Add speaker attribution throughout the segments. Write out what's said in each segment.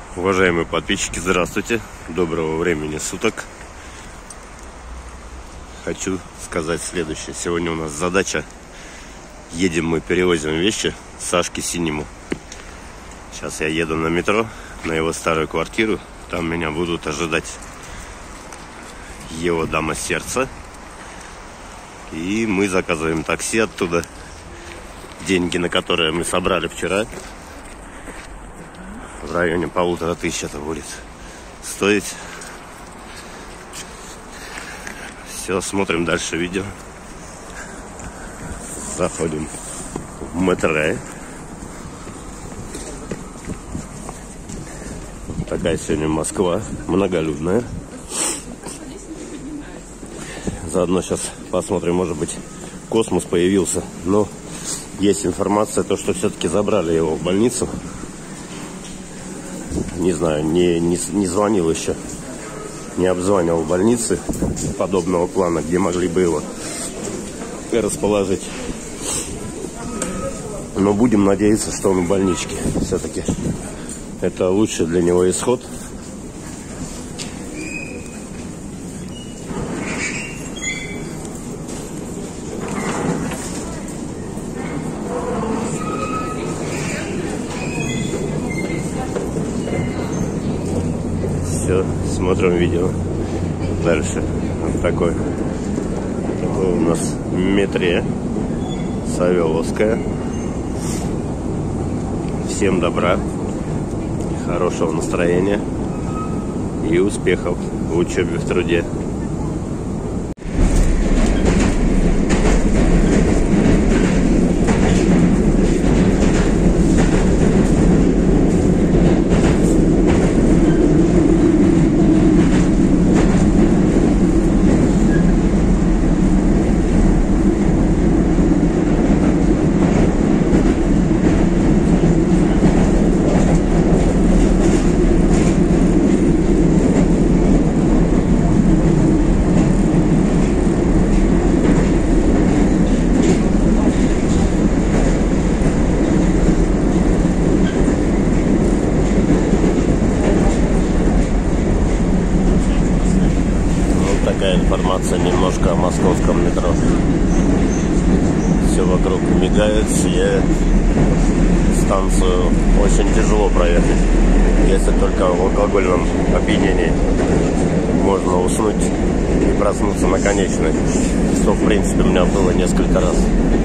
Speaker 1: Уважаемые подписчики, здравствуйте, доброго времени суток. Хочу сказать следующее. Сегодня у нас задача. Едем мы, перевозим вещи Сашке Синему. Сейчас я еду на метро, на его старую квартиру. Там меня будут ожидать его дама сердца. И мы заказываем такси оттуда. Деньги, на которые мы собрали вчера, в районе 1500 это будет стоить. Все, смотрим дальше видео. Заходим в метро. Такая сегодня Москва, многолюдная. Заодно сейчас посмотрим, может быть, космос появился. Но есть информация, то, что все-таки забрали его в больницу. Не знаю, не звонил еще, не обзванивал больницы подобного плана, где могли бы его расположить. Но будем надеяться, что он в больничке. Все-таки это лучший для него исход. Все, смотрим видео. Дальше. Вот такой у нас метро Савеловская. Всем добра, хорошего настроения и успехов в учебе, в труде. Такая информация немножко о московском метро. Все вокруг мигает, сияет. Станцию очень тяжело проехать, если только в алкогольном опьянении. Можно уснуть и проснуться на конечной, что в принципе у меня было несколько раз.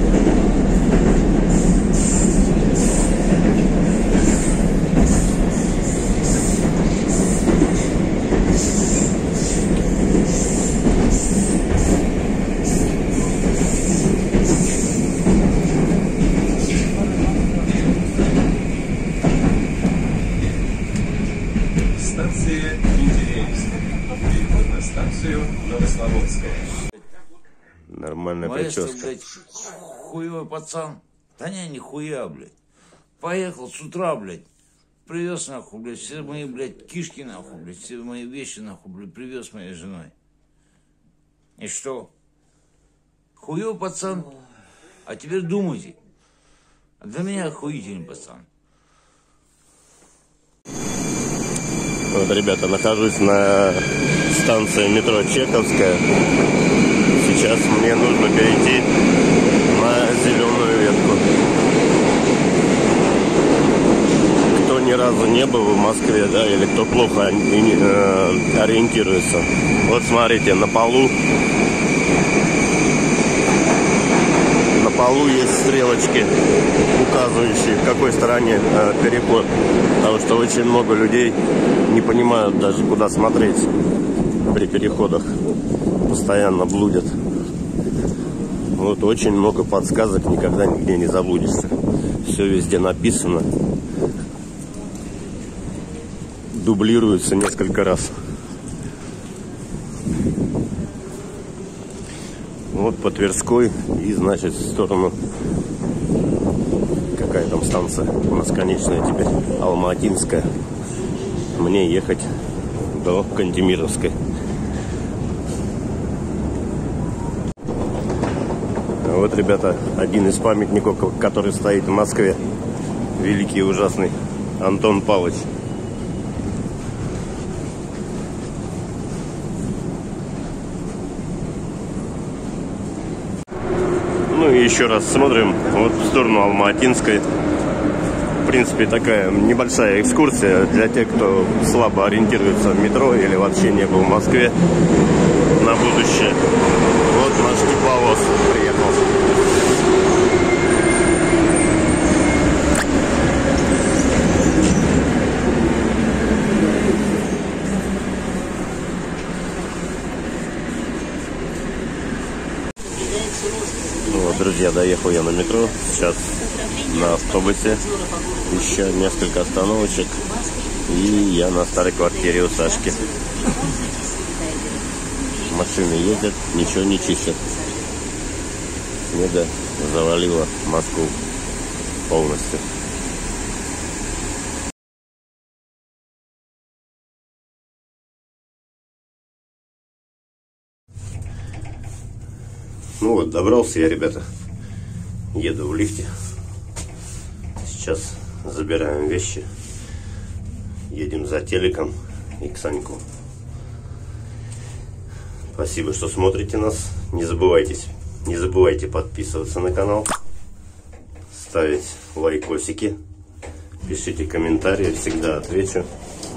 Speaker 2: Станция Менделеевская. Переход на станцию Новослободская.
Speaker 1: Нормальная
Speaker 3: Маэстро,
Speaker 1: прическа.
Speaker 3: блядь, хуевый пацан. Да не, нихуя, блядь. Поехал с утра, блядь. Привез, нахуй, блядь, все мои, блядь, кишки, нахуй, блядь, все мои вещи, нахуй, блядь, привез моей женой. И что? Хуевый пацан. А теперь думайте. А для меня охуительный пацан.
Speaker 1: Вот, ребята, нахожусь на станции метро Чеховская. Сейчас мне нужно перейти на зеленую ветку. Кто ни разу не был в Москве, да, или кто плохо ориентируется. Вот смотрите, на полу есть стрелочки, указывающие, в какой стороне переход. Потому что очень много людей не понимают даже, куда смотреть при переходах. Постоянно блудят. Вот очень много подсказок, никогда нигде не заблудишься. Все везде написано. Дублируется несколько раз. Вот по Тверской и, значит, в сторону... Какая там станция? У нас конечная теперь. Алма-Атинская. Мне ехать до Кантемировской. Вот, ребята, один из памятников, который стоит в Москве. Великий и ужасный Антон Павлович. еще раз смотрим вот в сторону Алма-Атинской. В принципе, такая небольшая экскурсия для тех, кто слабо ориентируется в метро или вообще не был в Москве на будущее. Вот наш тепловоз приехал. Вот, друзья, доехал я на метро. Сейчас на автобусе. Еще несколько остановочек. И я на старой квартире у Сашки. Машины ездят, ничего не чистят. Снега завалило Москву полностью. Ну вот, добрался я, ребята. Еду в лифте. Сейчас забираем вещи. Едем за телеком и к Саньку. Спасибо, что смотрите нас. Не забывайте подписываться на канал, ставить лайкосики, пишите комментарии, всегда отвечу.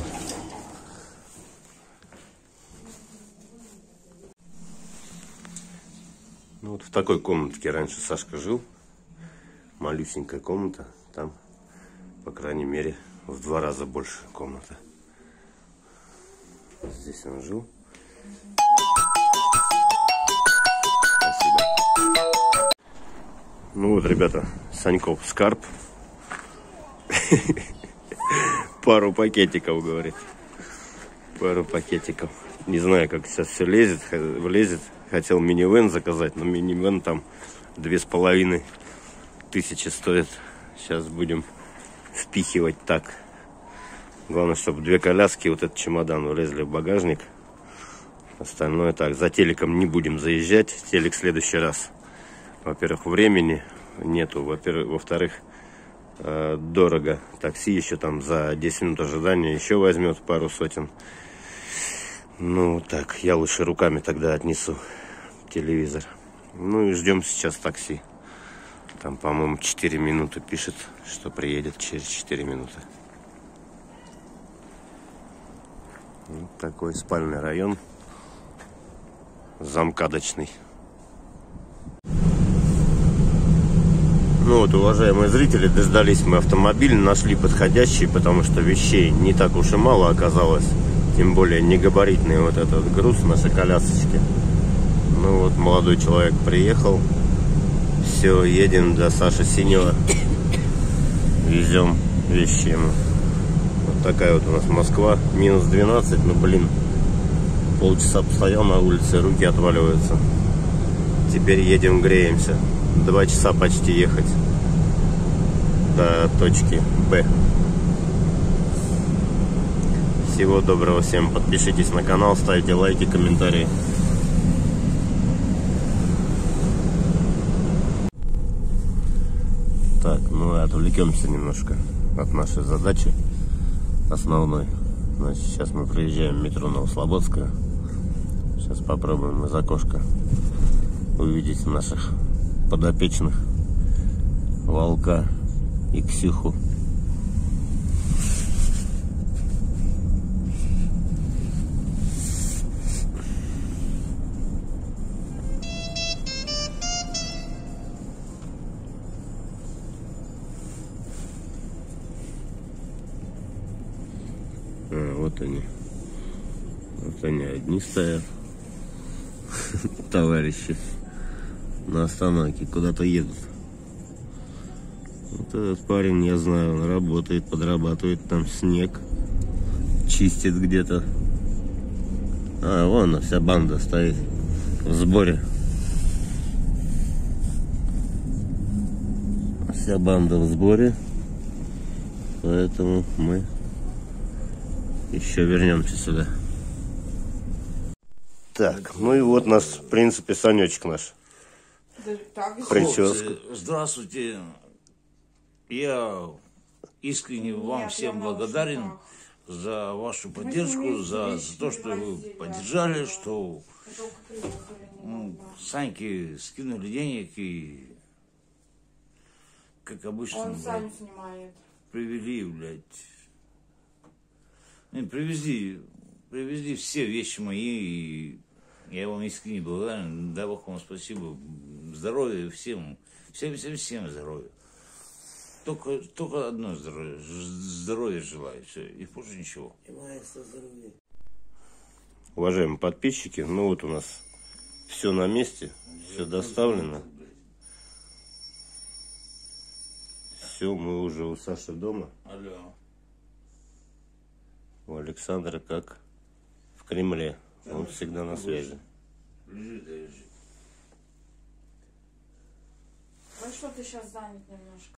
Speaker 1: Ну, вот в такой комнатке раньше Сашка жил. Малюсенькая комната. Там, по крайней мере, в 2 раза больше комната. Здесь он жил. Спасибо. Ну вот, ребята, Саньков скарб. Пару пакетиков, говорит. Пару пакетиков. Не знаю, как сейчас все влезет. Хотел минивэн заказать, но минивэн там 2500 стоит. Сейчас будем впихивать так. Главное, чтобы 2 коляски, вот этот чемодан влезли в багажник. Остальное так. За телеком не будем заезжать. Телек в следующий раз. Во-первых, времени нету. Во-вторых, дорого. Такси еще там за 10 минут ожидания еще возьмет пару сотен. Ну так, я лучше руками тогда отнесу телевизор. Ну и ждем сейчас такси. Там, по-моему, 4 минуты пишет, что приедет через 4 минуты. Вот такой спальный район. Замкадочный. Ну вот, уважаемые зрители, дождались мы автомобиль, нашли подходящий, потому что вещей не так уж и мало оказалось. Тем более негабаритный вот этот груз нашей колясочки. Ну вот, молодой человек приехал. Все, едем до Саши Синего. Везем вещи ему. Вот такая вот у нас Москва. Минус 12, ну блин. Полчаса постоял на улице, руки отваливаются. Теперь едем, греемся. 2 часа почти ехать до точки Б. Всего доброго всем. Подпишитесь на канал, ставьте лайки, комментарии. Так, ну и отвлекемся немножко от нашей задачи основной. Значит, сейчас мы проезжаем метро Новослободское. Сейчас попробуем из окошка увидеть наших подопечных Волка и Ксюху. Вот они. Вот они одни стоят. Товарищи. На остановке куда-то едут. Вот этот парень, я знаю, он работает, подрабатывает, там снег чистит где-то. А, вон вся банда стоит в сборе. Вся банда в сборе. Поэтому мы еще вернемся сюда. Так, ну и вот нас, в принципе, Санечек наш. Прическа.
Speaker 3: Здравствуйте. Я искренне вам всем благодарен за вашу поддержку, за то, что вы поддержали, что Саньке скинули денег, и как обычно,
Speaker 4: Он сам
Speaker 3: блядь,
Speaker 4: снимает.
Speaker 3: привели, блядь. Привезли все вещи мои, и я вам искренне благодарен. Дай Бог вам спасибо. Здоровья всем здоровья. Только одно здоровье. Здоровья желаю, все, и больше ничего.
Speaker 1: Уважаемые подписчики, ну вот у нас все на месте, все доставлено. Все, мы уже у Саши дома.
Speaker 3: Алло.
Speaker 1: У Александра как в Кремле. Он всегда на связи.
Speaker 3: Лежит.
Speaker 4: Ну что, ты сейчас занят немножко.